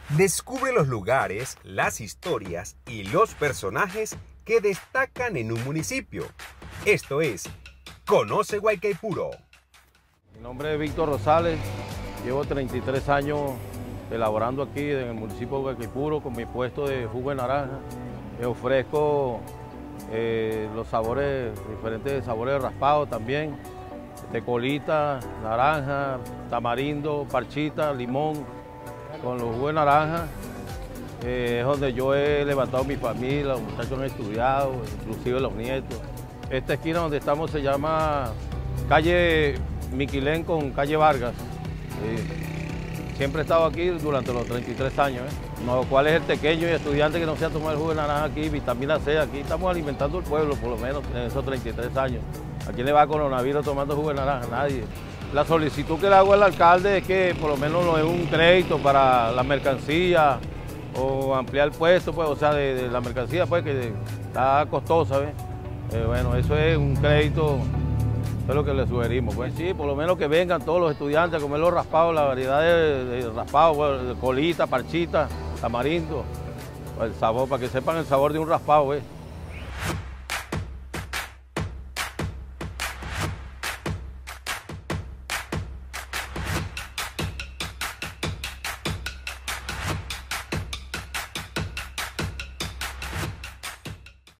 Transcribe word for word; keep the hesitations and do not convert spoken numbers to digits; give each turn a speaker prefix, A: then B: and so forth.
A: Descubre los lugares, las historias y los personajes que destacan en un municipio. Esto es Conoce Guaycaipuro.
B: Mi nombre es Víctor Rosales, llevo treinta y tres años elaborando aquí en el municipio de Guaycaipuro con mi puesto de jugo de naranja. Me ofrezco eh, los sabores, diferentes sabores de raspado también, de colita, naranja, tamarindo, parchita, limón, con los jugos de naranja. Eh, es donde yo he levantado mi familia, los muchachos han estudiado, inclusive los nietos. Esta esquina donde estamos se llama calle Miquilén con calle Vargas. Eh, siempre he estado aquí durante los treinta y tres años. ¿eh? No, ¿Cuál es el pequeño y estudiante que no se ha tomado el jugo de naranja aquí, vitamina C? Aquí estamos alimentando al pueblo, por lo menos en esos treinta y tres años. ¿A quién le va coronavirus tomando jugo de naranja? Nadie. La solicitud que le hago al alcalde es que por lo menos nos dé un crédito para la mercancía o ampliar el puesto, pues, o sea, de, de la mercancía, pues, que está costosa, ¿ves? Eh, bueno, eso es un crédito, eso es lo que le sugerimos, pues. Sí, por lo menos que vengan todos los estudiantes a comer los raspados, la variedad de, de raspados, pues, de colita, parchita, tamarindo, el sabor, para que sepan el sabor de un raspado, ¿ves?